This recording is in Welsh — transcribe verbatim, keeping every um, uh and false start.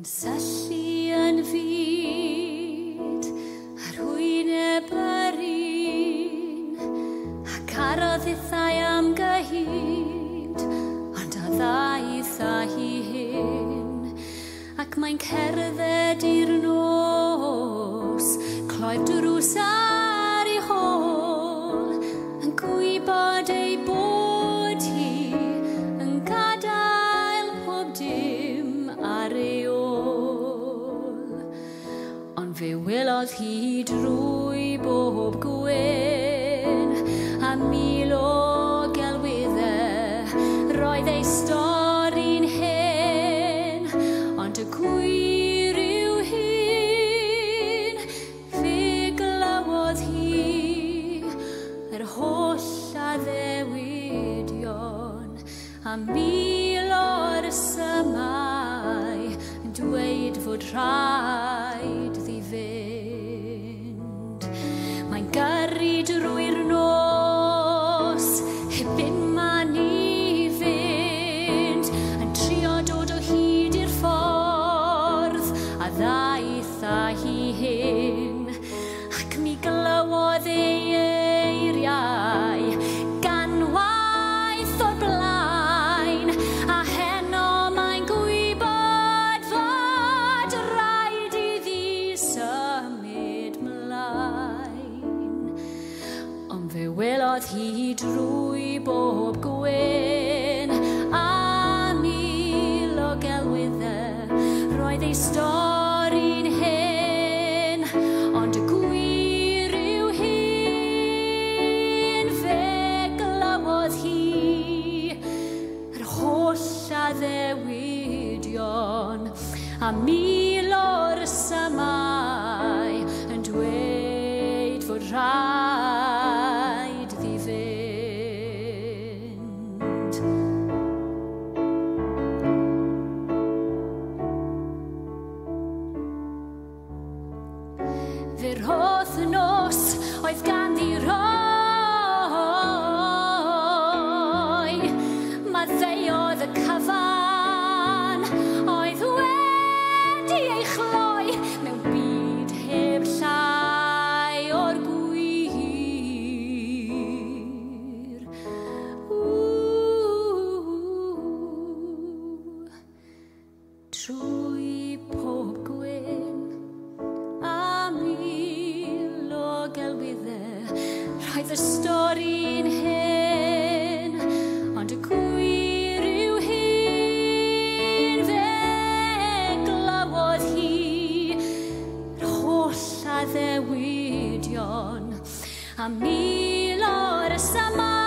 Dwi'n syllu yn fyd ar hwyneb yr un, ac aroddithau am gyhyd, ond a ddaeth a hi hyn, ac mae'n cerdded i'r nos, cloi'r drws ar ei hôl, yn gwybod ei bod hi yn gadael pob dim ar ei ôl. Ond fe welodd hi drwy bob gwyn, a mil o gelwyddau, roedd ei stori'n hen, ond y gwir yw hyn, fe glywodd hi yr holl addewidion, a mil o'r ysymau yn dweud fod rhaid ddi fynd. Mae'n gyrru drwy'r nos, hebyn man i fynd, yn trio dod o hyd i'r ffordd, a ddaeth a hi hyn, ac mi glywodd ei eiriau gan waith o'r blaen, a heno mae'n gwybod fod rhaid iddi symud mlaen. Ond fe welodd hi drwy bob gwyn, a mil o gelwyddau, roedd ei stori'n hen, ond y gwir yw hyn, fe glywodd hi yr holl addewidion, a mil o'r ysymau yn dweud fod rhaid ddi fynd. Fe'r holl nos oedd ganddi roi, maddeuodd y cyfan, oedd wedi ei chloi mewn byd heb llai o'r gwir. Ww, trwy pob gwyn, a mil o gelwyddau, roedd y stori'n hen, ond y gwir yw hyn, fe glywodd hi yr holl addewidion, a mil o'r ysymau